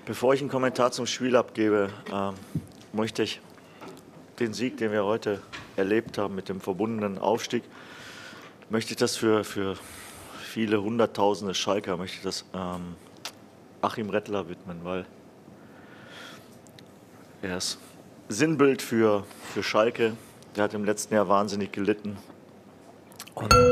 Bevor ich einen Kommentar zum Spiel abgebe, möchte ich den Sieg, den wir heute erlebt haben mit dem verbundenen Aufstieg, möchte ich das für viele Hunderttausende Schalker, möchte ich das Achim Rettler widmen, weil er ist Sinnbild für Schalke. Der hat im letzten Jahr wahnsinnig gelitten. Und